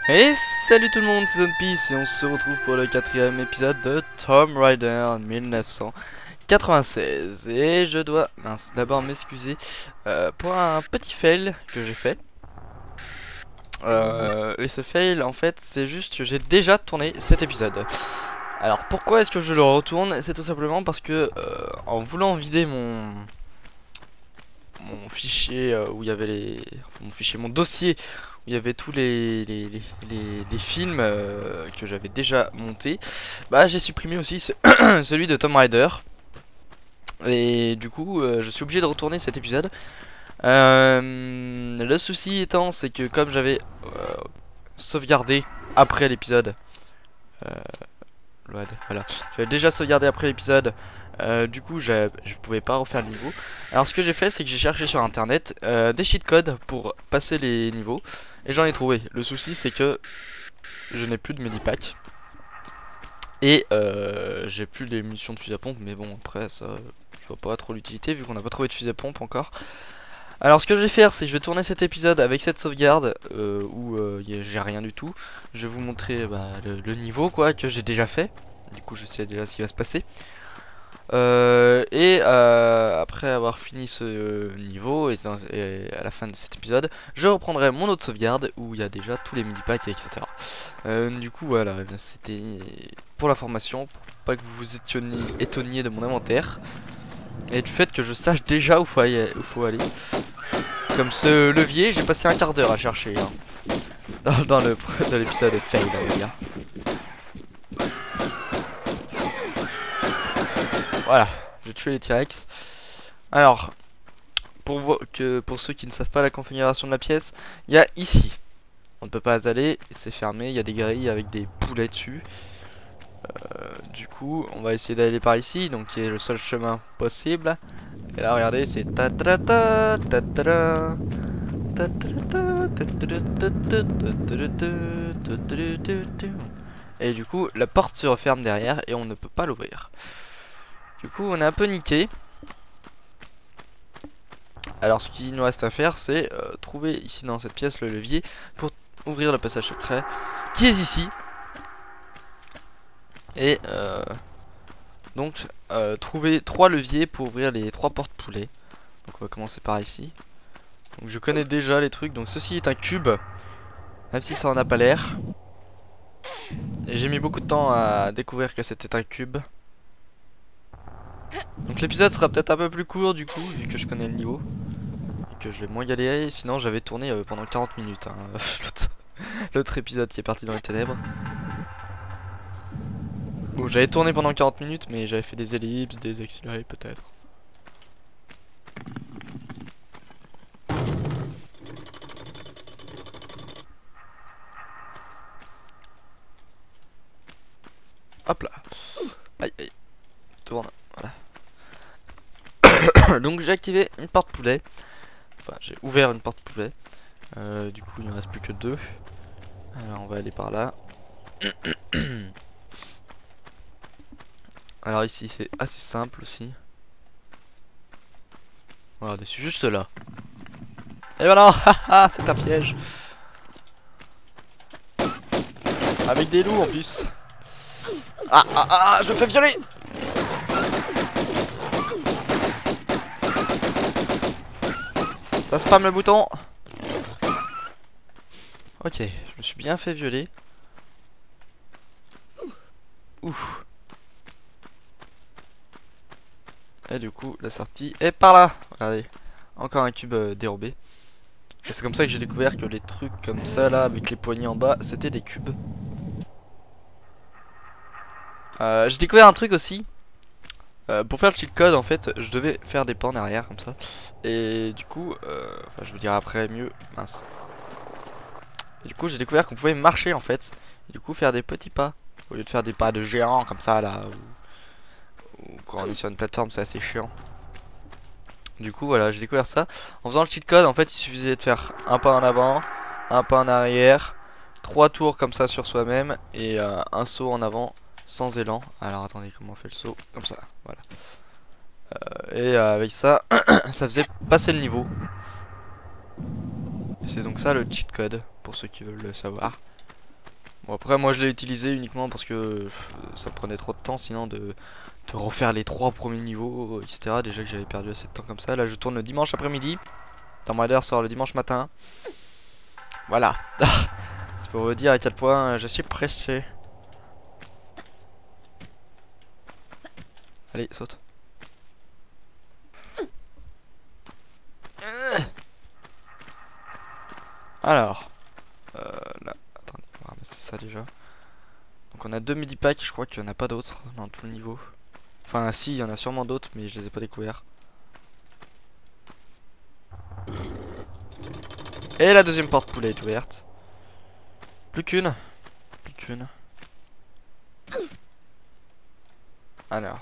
Et salut tout le monde, c'est ZonePeace et on se retrouve pour le 4ème épisode de Tomb Raider 1996. Et je dois d'abord m'excuser pour un petit fail que j'ai fait. Et ce fail en fait c'est juste que j'ai déjà tourné cet épisode. Alors pourquoi est-ce que je le retourne? C'est tout simplement parce que en voulant vider mon fichier où il y avait mon dossier où il y avait tous les films que j'avais déjà montés, bah j'ai supprimé aussi celui de Tomb Raider. Et du coup je suis obligé de retourner cet épisode. Le souci étant c'est que comme j'avais sauvegardé après l'épisode, voilà, j'avais déjà sauvegardé après l'épisode. Du coup je pouvais pas refaire le niveau. Alors ce que j'ai fait c'est que j'ai cherché sur internet des cheat codes pour passer les niveaux. Et j'en ai trouvé. Le souci c'est que je n'ai plus de medipack. Et j'ai plus les munitions de fusil à pompe. Mais bon après ça je vois pas trop l'utilité vu qu'on n'a pas trouvé de fusil à pompe encore. Alors ce que je vais faire c'est que je vais tourner cet épisode avec cette sauvegarde où j'ai rien du tout. Je vais vous montrer le niveau quoi que j'ai déjà fait. Du coup je sais déjà ce qui va se passer. Après avoir fini ce niveau et à la fin de cet épisode, je reprendrai mon autre sauvegarde où il y a déjà tous les mini-packs, etc. Du coup, voilà, c'était pour l'information, pour pas que vous vous étonniez de mon inventaire et du fait que je sache déjà où faut aller. Comme ce levier, j'ai passé un quart d'heure à chercher hein, dans l'épisode fail, les gars. Voilà, j'ai tué les T-Rex. Alors, pour ceux qui ne savent pas la configuration de la pièce, il y a ici. On ne peut pas aller, c'est fermé, il y a des grilles avec des poulets dessus. Du coup, on va essayer d'aller par ici, donc qui est le seul chemin possible. Et là, regardez, c'est et du coup, la porte se referme derrière et on ne peut pas l'ouvrir. Du coup, on est un peu niqué. Alors, ce qu'il nous reste à faire, c'est trouver ici dans cette pièce le levier pour ouvrir le passage secret qui est ici. Et donc, trouver 3 leviers pour ouvrir les 3 portes poulets. Donc, on va commencer par ici. Donc, je connais déjà les trucs. Donc, ceci est un cube, même si ça en a pas l'air. Et j'ai mis beaucoup de temps à découvrir que c'était un cube. Donc l'épisode sera peut-être un peu plus court du coup, vu que je connais le niveau. Et que je vais moins galérer, sinon j'avais tourné pendant 40 minutes. Hein, l'autre épisode qui est parti dans les ténèbres. Bon, j'avais tourné pendant 40 minutes, mais j'avais fait des ellipses, des accélérés peut-être. Hop là. Aïe aïe. Tourne. Voilà. Donc j'ai activé une porte poulet. Enfin, j'ai ouvert une porte poulet. Du coup, il ne reste plus que 2. Alors, on va aller par là. Alors, ici, c'est assez simple aussi. Regardez, c'est juste là. Et voilà, haha, c'est un piège. Avec des loups en plus. Je me fais violer. Ça spamme le bouton. Ok, je me suis bien fait violer. Ouf. Et du coup, la sortie est par là. Regardez, encore un cube dérobé. Et c'est comme ça que j'ai découvert que les trucs comme ça là, avec les poignées en bas, c'était des cubes. J'ai découvert un truc aussi. Pour faire le cheat code en fait je devais faire des pas en arrière comme ça. Et du coup enfin je vous dirai après mieux. Mince. Et du coup j'ai découvert qu'on pouvait marcher en fait. Et du coup faire des petits pas au lieu de faire des pas de géant comme ça là ou quand on est sur une plateforme c'est assez chiant. Du coup voilà j'ai découvert ça. En faisant le cheat code en fait il suffisait de faire un pas en avant, un pas en arrière, 3 tours comme ça sur soi-même et un saut en avant sans élan. Alors attendez comment on fait le saut. Comme ça voilà. Et avec ça, ça faisait passer le niveau. C'est donc ça le cheat code, pour ceux qui veulent le savoir. Bon après moi je l'ai utilisé uniquement parce que ça me prenait trop de temps sinon de refaire les 3 premiers niveaux, etc. Déjà que j'avais perdu assez de temps comme ça. Là je tourne le dimanche après-midi. Tomb Raider sort le dimanche matin. Voilà. C'est pour vous dire à quel point je suis pressé. Allez, saute. Alors. Là, attendez, on va ramasser ça déjà. Donc on a 2 midi-packs, je crois qu'il n'y en a pas d'autres dans tout le niveau. Enfin si, il y en a sûrement d'autres, mais je les ai pas découverts. Et la deuxième porte poulet est ouverte. Plus qu'une. Plus qu'une. Alors.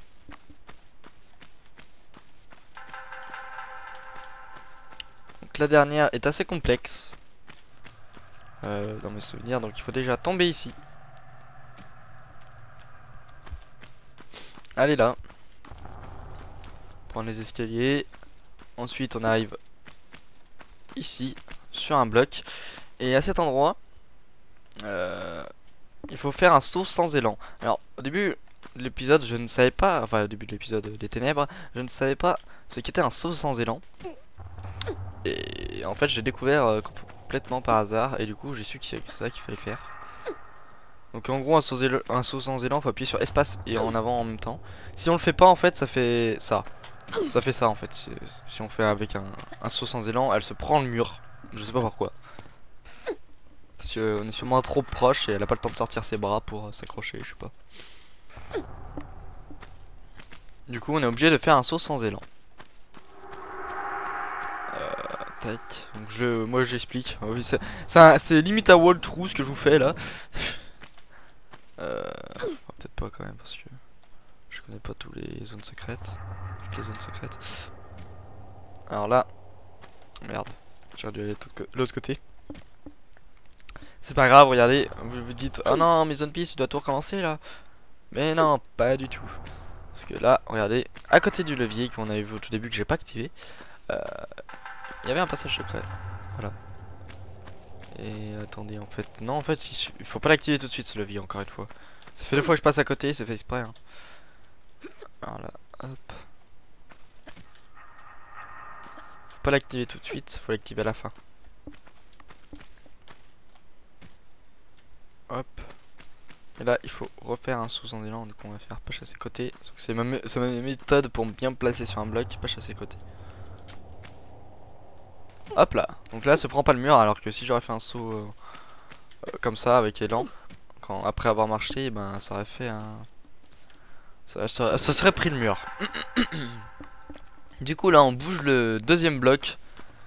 Donc la dernière est assez complexe. Dans mes souvenirs, donc il faut déjà tomber ici. Allez là. Prendre les escaliers. Ensuite on arrive ici sur un bloc. Et à cet endroit, il faut faire un saut sans élan. Alors au début de l'épisode je ne savais pas, enfin au début de l'épisode des ténèbres, je ne savais pas ce qu'était un saut sans élan. Et en fait j'ai découvert complètement par hasard et du coup j'ai su que c'est ça qu'il fallait faire. Donc en gros un saut sans élan, faut appuyer sur espace et en avant en même temps. Si on le fait pas en fait ça fait ça. Ça fait ça en fait. Si on fait avec un saut sans élan, elle se prend le mur. Je sais pas pourquoi. Parce qu'on est sûrement trop proche et elle a pas le temps de sortir ses bras pour s'accrocher, je sais pas. Du coup on est obligé de faire un saut sans élan. Tac. Donc moi j'explique. Oui, c'est limite à walkthrough ce que je vous fais là. Peut-être pas quand même parce que je connais pas toutes les zones secrètes. Toutes les zones secrètes. Alors là, merde, j'aurais dû aller de l'autre côté. C'est pas grave, regardez, vous vous dites, oh non, mais Zone Peace, tu dois tout recommencer là. Mais non, pas du tout. Parce que là, regardez, à côté du levier qu'on avait vu au tout début que j'ai pas activé, il y avait un passage secret. Voilà. Et attendez, en fait, non, en fait, il faut pas l'activer tout de suite ce levier, encore une fois. Ça fait 2 fois que je passe à côté, c'est fait exprès. Hein. Alors là, hop. Faut pas l'activer tout de suite, faut l'activer à la fin. Hop. Et là, il faut refaire un saut sans élan, donc on va faire pas chasser côté. C'est ma méthode pour bien me placer sur un bloc, pas chasser côté. Hop là. Donc là, ça prend pas le mur, alors que si j'aurais fait un saut comme ça avec élan, après avoir marché, ben ça aurait fait un, ça serait pris le mur. Du coup là, on bouge le deuxième bloc.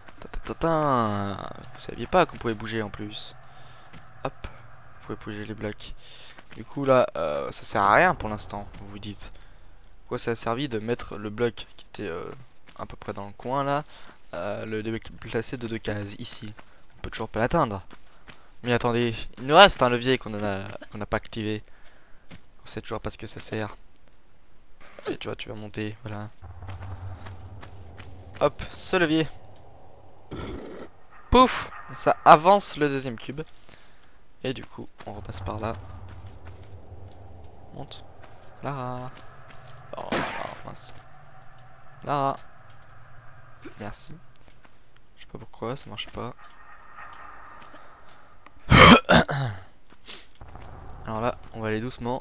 Vous saviez pas qu'on pouvait bouger en plus. Hop, vous pouvez bouger les blocs. Du coup là, ça sert à rien pour l'instant, vous vous dites. Pourquoi ça a servi de mettre le bloc qui était à peu près dans le coin là, le déplacer de 2 cases ici. On peut toujours pas l'atteindre. Mais attendez, il nous reste un levier qu'on n'a pas activé. On sait toujours pas ce que ça sert. Et tu vois, tu vas monter, voilà. Hop, ce levier. Pouf, ça avance le deuxième cube. Et du coup, on repasse par là. Monte. Lara. Oh là, mince. Lara. Merci. Je sais pas pourquoi, ça marche pas. Alors là, on va aller doucement.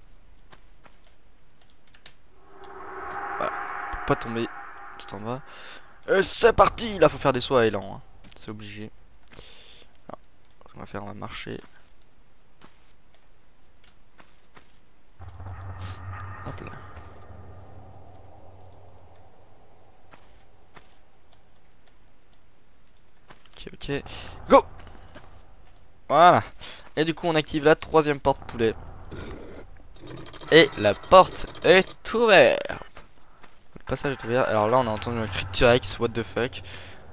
Voilà. Pour pas tomber tout en bas. Et c'est parti. Là, faut faire des sauts à élan. Hein. C'est obligé. Alors, ce qu'on va faire, on va marcher. Hop là. Ok. Go. Voilà. Et du coup on active la 3ème porte poulet. Et la porte est ouverte. Le passage est ouvert. Alors là on a entendu un cri de T-Rex. What the fuck.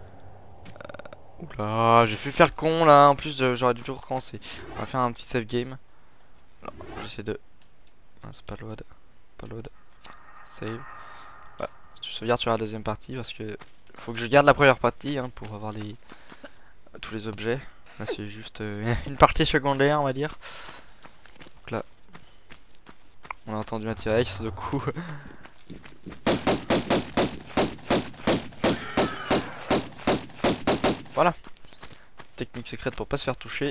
Oula, j'ai fait faire con là. En plus j'aurais dû tout recommencer. On va faire un petit save game. Alors j'essaie de... Ah, c'est pas load. Pas load. Save. Voilà. Tu sauvegardes sur la deuxième partie parce que faut que je garde la première partie hein, pour avoir tous les objets. Là c'est juste une partie secondaire on va dire. Donc là on a entendu un T-Rex du coup. Voilà. Technique secrète pour pas se faire toucher.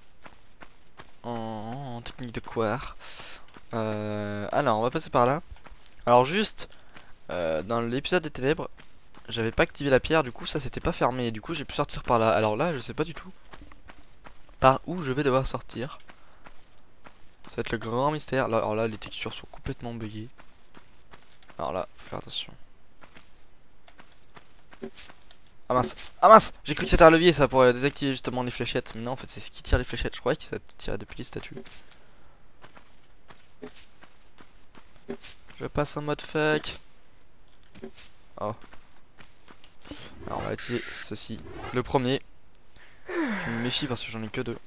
En technique de couard. Alors on va passer par là. Alors juste dans l'épisode des ténèbres, j'avais pas activé la pierre, du coup ça c'était pas fermé, du coup j'ai pu sortir par là. Alors là je sais pas du tout par où je vais devoir sortir. Ça va être le grand mystère. Là, alors là les textures sont complètement buggées. Alors là faut faire attention. Ah mince, j'ai cru que c'était un levier ça pour désactiver justement les fléchettes. Mais non en fait c'est ce qui tire les fléchettes, je croyais que ça tirait depuis les statues. Je passe en mode fake. Oh. Alors on va utiliser ceci. Le premier. Je me méfie parce que j'en ai que deux.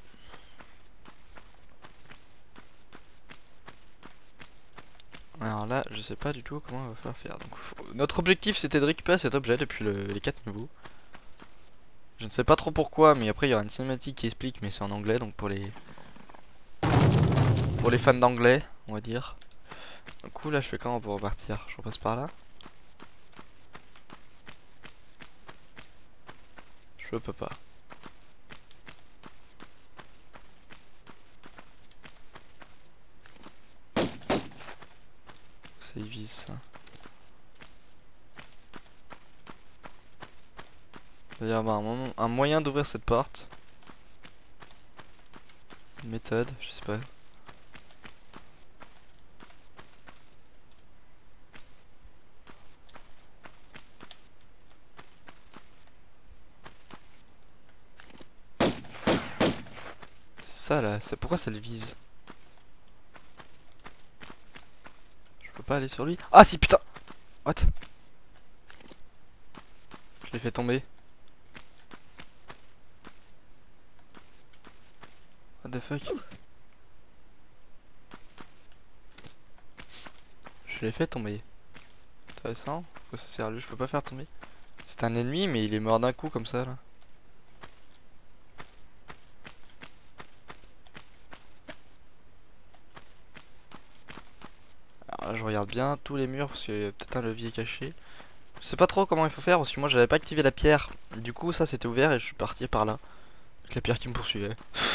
Alors là, je sais pas du tout comment on va falloir faire. Donc, notre objectif c'était de récupérer cet objet depuis les 4 niveaux. Je ne sais pas trop pourquoi, mais après il y aura une cinématique qui explique, mais c'est en anglais, donc pour les fans d'anglais, on va dire. Du coup là je fais comment pour repartir? Je repasse par là. Je peux pas. C'est vise ça. Il y a un moyen d'ouvrir cette porte. Une méthode, je sais pas. C'est ça là, c'est pourquoi ça le vise? Je peux pas aller sur lui. Ah si putain. What? Je l'ai fait tomber. What the fuck? Je l'ai fait tomber. Intéressant. Pourquoi ça sert à lui? Je peux pas faire tomber. C'est un ennemi mais il est mort d'un coup comme ça là. Alors là je regarde bien tous les murs parce qu'il y a peut-être un levier caché. Je sais pas trop comment il faut faire parce que moi j'avais pas activé la pierre. Du coup ça c'était ouvert et je suis parti par là. Avec la pierre qui me poursuivait.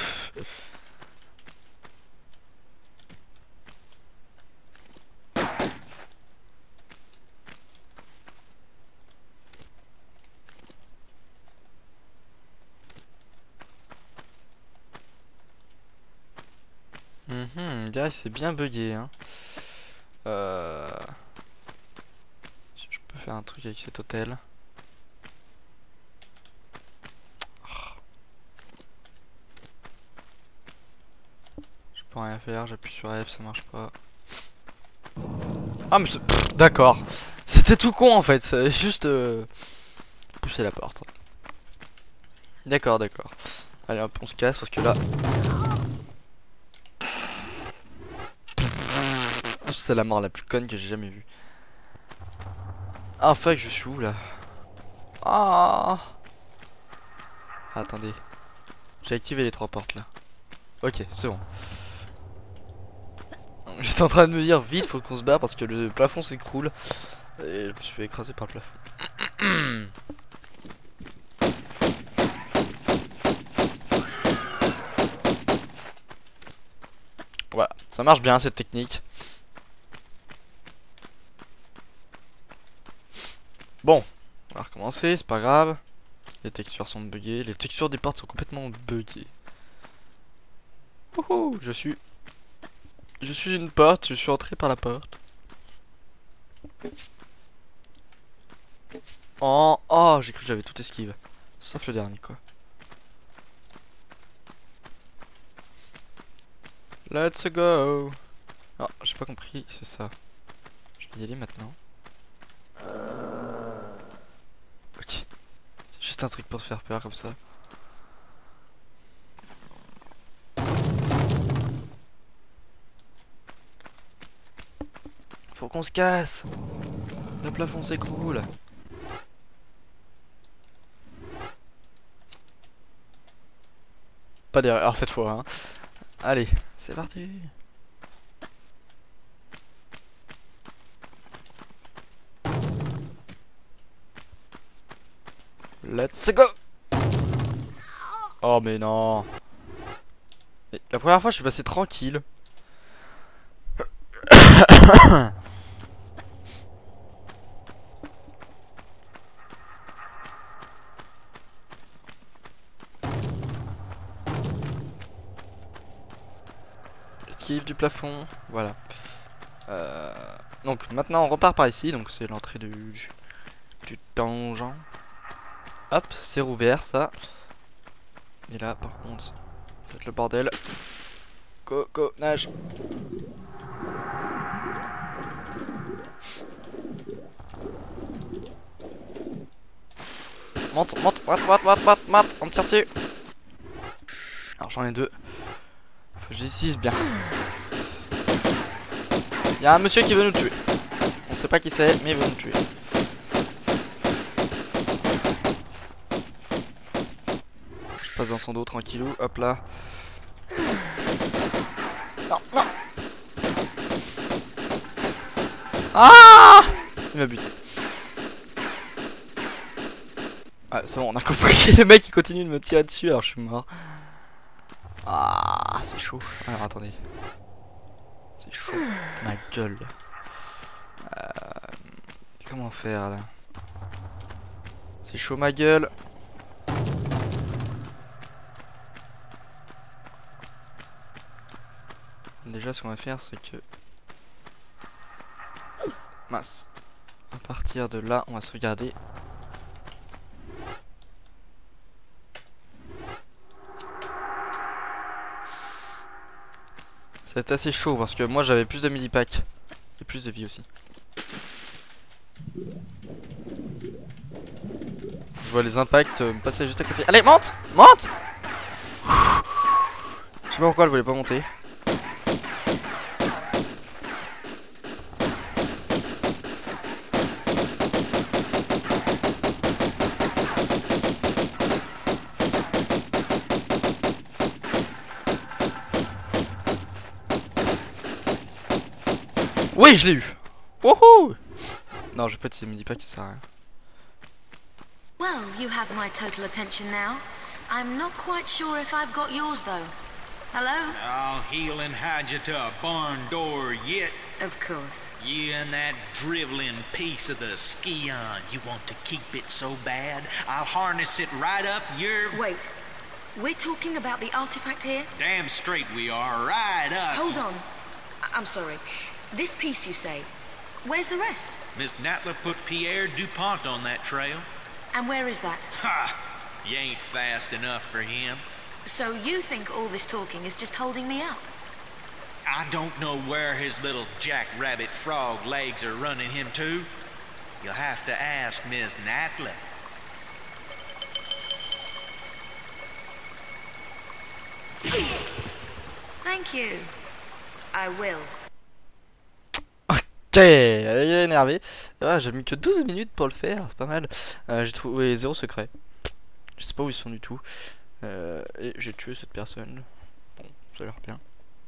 Là c'est bien bugué hein. Je peux faire un truc avec cet hôtel. Je peux rien faire, j'appuie sur F, ça marche pas. Ah mais d'accord. C'était tout con en fait, c'est juste pousser la porte. D'accord, d'accord. Allez hop, on se casse parce que là... C'est la mort la plus conne que j'ai jamais vue. Ah fuck, je suis où là? Ah, attendez. J'ai activé les 3 portes là. Ok, c'est bon. J'étais en train de me dire vite faut qu'on se barre parce que le plafond s'écroule. Et je me suis fait écraser par le plafond. Voilà, ça marche bien cette technique. Bon, on va recommencer, c'est pas grave. Les textures sont buggées, les textures des portes sont complètement buggées. Wouhou, je suis une porte, je suis entré par la porte. Oh, j'ai cru que j'avais tout esquive. Sauf le dernier quoi. Let's go. Ah, j'ai pas compris, c'est ça. Je vais y aller maintenant. Ok. C'est juste un truc pour te faire peur comme ça. Faut qu'on se casse. Le plafond s'écroule. Pas d'erreur cette fois. Hein. Allez, c'est parti. Let's go. Oh mais non. Et la première fois je suis passé tranquille. Esquive du plafond, voilà. Donc maintenant on repart par ici, donc c'est l'entrée du donjon. Hop, c'est rouvert ça. Et là par contre, ça va être le bordel. Go, nage. Monte, on me tire dessus. Alors j'en ai deux. Faut que je décise bien. Il y a un monsieur qui veut nous tuer. On sait pas qui c'est, mais il veut nous tuer. Je passe dans son dos tranquillou, hop là. Non. Ah! Il m'a buté. Ah, c'est bon, on a compris. Le mec il continue de me tirer dessus, alors je suis mort. Ah, c'est chaud. Alors attendez. C'est chaud. Ma gueule. Comment faire là? C'est chaud ma gueule. Déjà ce qu'on va faire c'est que... Mince. À partir de là on va se regarder. C'est assez chaud parce que moi j'avais plus de midi-pack. Et plus de vie aussi. Je vois les impacts me passer juste à côté. Allez, monte! Monte! Je sais pas pourquoi elle voulait pas monter. Oui, je l'ai eu! Wouhou! Non, je vais pas de ces mini-packs, ça sert à rien. Well, you have my total attention now. I'm not quite sure if I've got yours though. Hello? I'll heel and hide you to a barn door yet. Of course. You and that driveling piece of the Scion. You want to keep it so bad? I'll harness it right up your... Wait. We're talking about the artifact here? Damn straight we are. Right up. Hold on. I'm sorry. This piece you say. Where's the rest? Miss Natla put Pierre DuPont on that trail. And where is that? Ha! You ain't fast enough for him. So you think all this talking is just holding me up? I don't know where his little jackrabbit frog legs are running him to. You'll have to ask Miss Natla. Thank you. I will. Ok, elle est énervée. Ouais, j'ai mis que 12 minutes pour le faire, c'est pas mal. J'ai trouvé 0 secret. Je sais pas où ils sont du tout. Et j'ai tué cette personne. Bon, ça a l'air bien.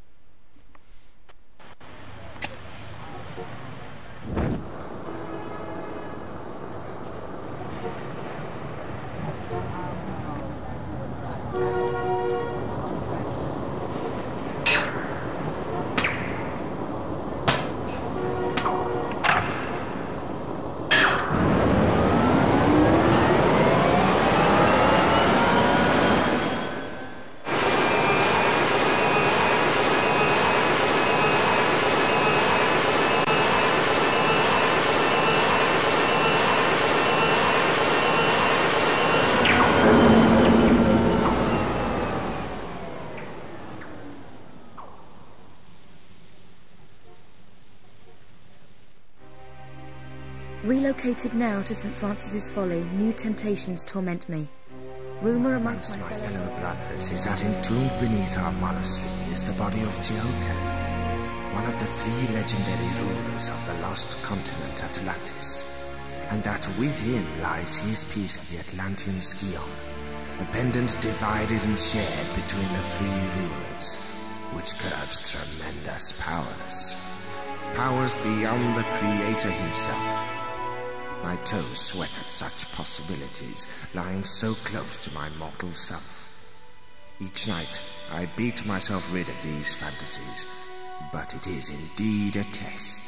Relocated now to St. Francis's Folly, new temptations torment me. Rumour amongst my fellow brothers is that entombed beneath our monastery is the body of Teokan, one of the 3 legendary rulers of the lost continent Atlantis, and that with him lies his piece of the Atlantean Scion, a pendant divided and shared between the three rulers, which curbs tremendous powers. Powers beyond the Creator himself. My toes sweat at such possibilities, lying so close to my mortal self. Each night, I beat myself rid of these fantasies, but it is indeed a test.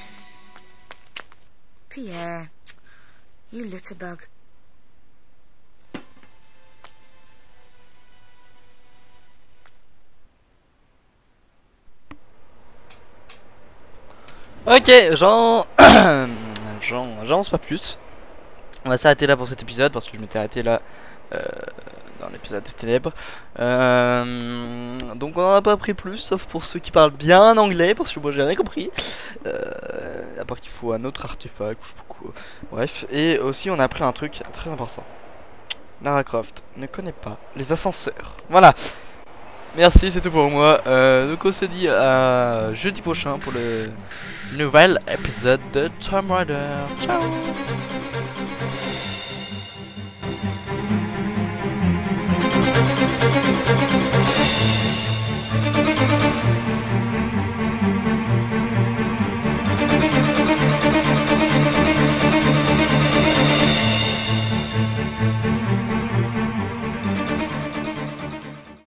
Pierre, you litterbug. Ok, j'avance pas plus. On va s'arrêter là pour cet épisode parce que je m'étais arrêté là dans l'épisode des ténèbres. Donc on en a pas appris plus, sauf pour ceux qui parlent bien anglais, parce que moi j'ai rien compris. À part qu'il faut un autre artefact, je sais pas quoi. Bref, et aussi on a appris un truc très important. Lara Croft ne connaît pas les ascenseurs. Voilà. Merci, c'est tout pour moi. Donc on se dit à jeudi prochain pour le nouvel épisode de Tomb Raider. Ciao.